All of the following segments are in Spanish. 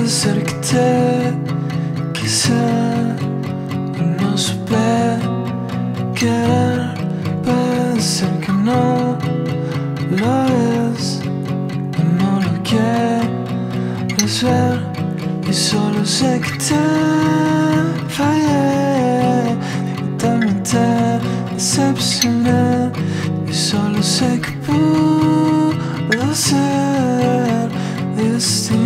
ser que te quise y no supe querer. Puede ser que no lo es, no lo quieres ver. Y solo sé que te fallé y también te decepcioné. Y solo sé que puedo ser distinto.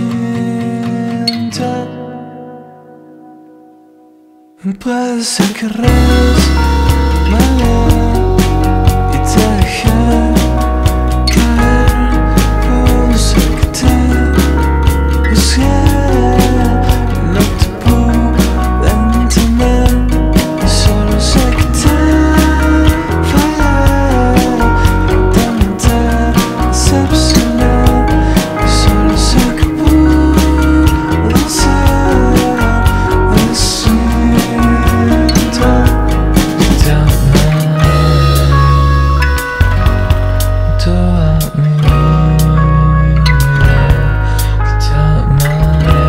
Puede ser que resbalé y te dejé caer. Puede ser que te busqué y no te pude entender. Y solo sé que te fallé y también te decepcioné. Y solo sé que puedo ser distinto. Te amé toda mi vida, te amaré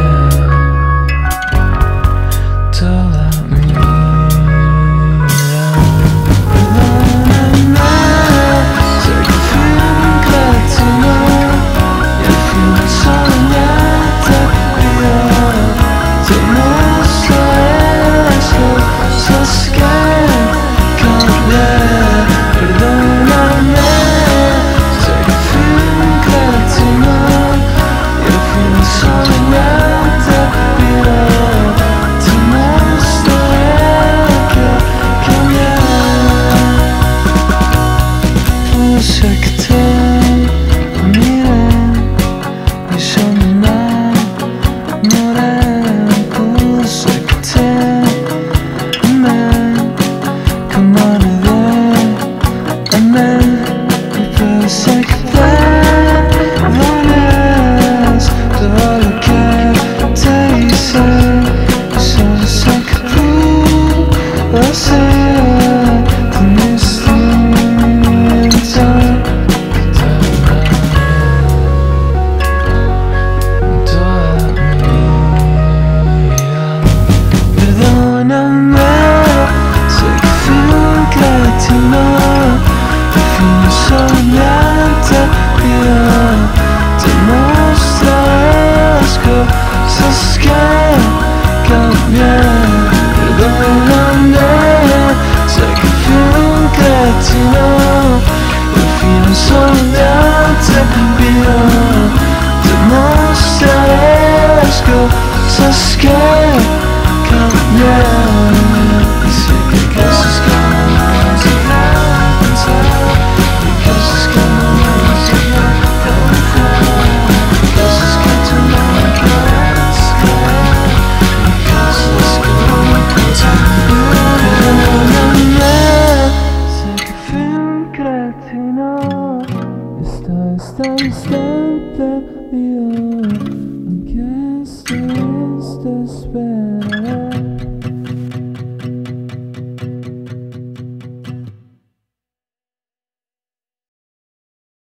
toda mi vida. Perdóname, sé que fui un cretino y al final solo te pido. Te muestro las cosas que cambié. Perdóname, sé que fui un cretino y al final solo te pido. Te muestro que cambié. Puede ser que te miré y yo me enamoré. Puede ser que te amé como amé. Y puede ser que perdones todo lo que te hice. Y solo sé que puedo ser tan distinto. Te amé toda mi vida. Perdóname, sé que fui un cretino y al final solo te pido. Te muestro las cosas que cambié. Perdóname, sé que fui un cretino y al final solo te pido. Te mostraré las cosas que cambié. Y sé que hay cosas que no vas a pensar, y cosas que no vas a confiar, y cosas que tú no quieres creer, y cosas que no pensar. Perdóname, sé que fui un cretino. Estoy tan perdido.